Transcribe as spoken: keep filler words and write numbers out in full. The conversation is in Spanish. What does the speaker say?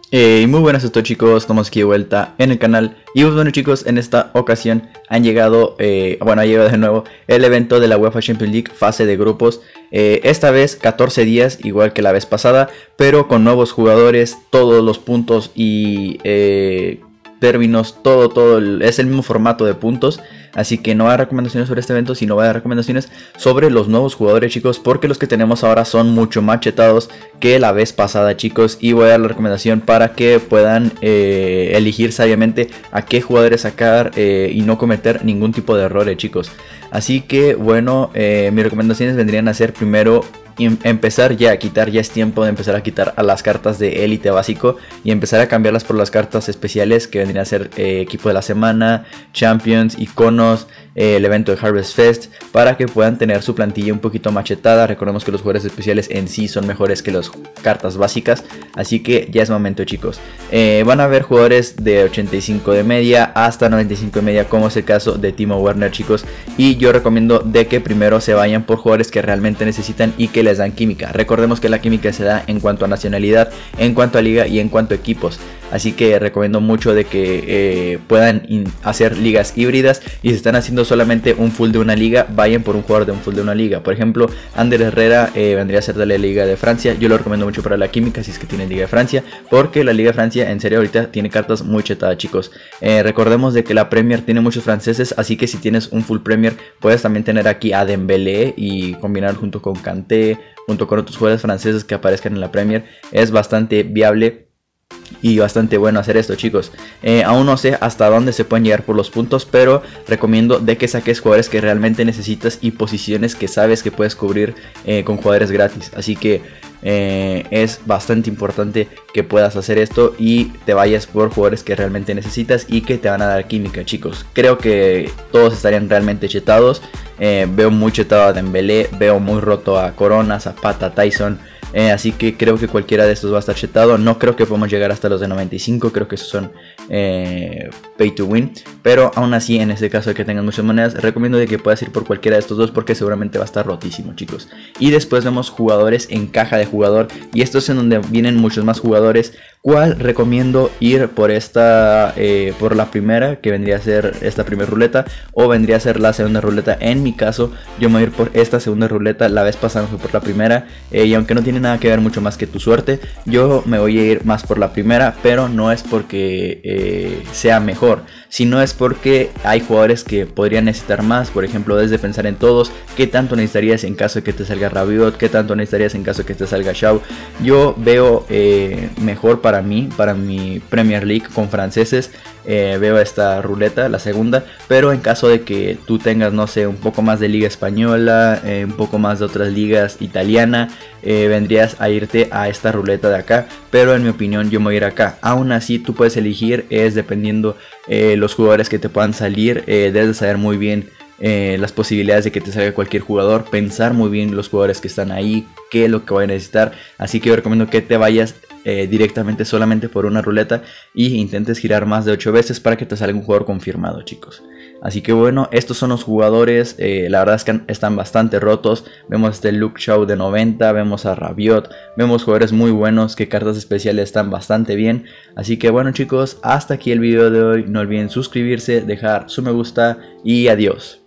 Eh, y muy buenas a todos, chicos, estamos aquí de vuelta en el canal. Y pues bueno, chicos, en esta ocasión han llegado, eh, bueno, ha llegado de nuevo el evento de la UEFA Champions League fase de grupos. eh, Esta vez catorce días, igual que la vez pasada, pero con nuevos jugadores, todos los puntos y eh, términos, todo, todo, el, es el mismo formato de puntos. Así que no hay recomendaciones sobre este evento, sino va a dar recomendaciones sobre los nuevos jugadores, chicos, porque los que tenemos ahora son mucho más chetados que la vez pasada, chicos. Y voy a dar la recomendación para que puedan eh, elegir sabiamente a qué jugadores sacar eh, y no cometer ningún tipo de errores, chicos. Así que bueno, eh, mis recomendaciones vendrían a ser primero empezar ya a quitar, ya es tiempo de empezar a quitar a las cartas de élite básico y empezar a cambiarlas por las cartas especiales que vendrían a ser eh, equipo de la semana, champions, iconos, eh, el evento de Harvest Fest, para que puedan tener su plantilla un poquito machetada. Recordemos que los jugadores especiales en sí son mejores que las cartas básicas, así que ya es momento, chicos. Eh, van a haber jugadores de ochenta y cinco de media hasta noventa y cinco de media, como es el caso de Timo Werner, chicos, y yo recomiendo de que primero se vayan por jugadores que realmente necesitan y que les dan química. Recordemos que la química se da en cuanto a nacionalidad, en cuanto a liga y en cuanto a equipos. Así que recomiendo mucho de que eh, puedan hacer ligas híbridas, y si están haciendo solamente un full de una liga, vayan por un jugador de un full de una liga. Por ejemplo, Ander Herrera eh, vendría a ser de la Liga de Francia. Yo lo recomiendo mucho para la química si es que tienen Liga de Francia, porque la Liga de Francia en serio ahorita tiene cartas muy chetadas, chicos. Eh, recordemos de que la Premier tiene muchos franceses, así que si tienes un full Premier puedes también tener aquí a Dembélé y combinar junto con Kanté, junto con otros jugadores franceses que aparezcan en la Premier. Es bastante viable y bastante bueno hacer esto, chicos. eh, Aún no sé hasta dónde se pueden llegar por los puntos, pero recomiendo de que saques jugadores que realmente necesitas y posiciones que sabes que puedes cubrir eh, con jugadores gratis. Así que eh, es bastante importante que puedas hacer esto y te vayas por jugadores que realmente necesitas y que te van a dar química, chicos. Creo que todos estarían realmente chetados. eh, Veo muy chetado a Dembélé, veo muy roto a Corona, Zapata, Tyson. Eh, así que creo que cualquiera de estos va a estar chetado. No creo que podamos llegar hasta los de noventa y cinco. Creo que esos son eh, pay to win. Pero aún así, en este caso de que tengan muchas monedas, recomiendo de que puedas ir por cualquiera de estos dos, porque seguramente va a estar rotísimo, chicos. Y después vemos jugadores en caja de jugador, y esto es en donde vienen muchos más jugadores. ¿Cuál recomiendo ir por esta, eh, por la primera, que vendría a ser esta primera ruleta, o vendría a ser la segunda ruleta? En mi caso, yo me voy a ir por esta segunda ruleta. La vez pasada fui por la primera, eh, y aunque no tiene nada que ver mucho más que tu suerte, yo me voy a ir más por la primera, pero no es porque eh, sea mejor, sino es porque hay jugadores que podrían necesitar más. Por ejemplo, desde pensar en todos, qué tanto necesitarías en caso de que te salga Rabiot, qué tanto necesitarías en caso de que te salga Shaw. Yo veo eh, mejor para mí, para mi Premier League con franceses, eh, veo esta ruleta, la segunda. Pero en caso de que tú tengas, no sé, un poco más de liga española, eh, un poco más de otras ligas italiana, eh, vendrías a irte a esta ruleta de acá. Pero en mi opinión yo me voy a ir acá. Aún así tú puedes elegir, es dependiendo eh, los jugadores que te puedan salir. eh, debes saber muy bien eh, las posibilidades de que te salga cualquier jugador, pensar muy bien los jugadores que están ahí, qué es lo que voy a necesitar. Así que yo recomiendo que te vayas Eh, directamente solamente por una ruleta y intentes girar más de ocho veces para que te salga un jugador confirmado, chicos. Así que bueno, estos son los jugadores. eh, la verdad es que están bastante rotos. Vemos este Luke Shaw de noventa, vemos a Rabiot, vemos jugadores muy buenos, que cartas especiales están bastante bien. Así que bueno, chicos, hasta aquí el video de hoy. No olviden suscribirse, dejar su me gusta y adiós.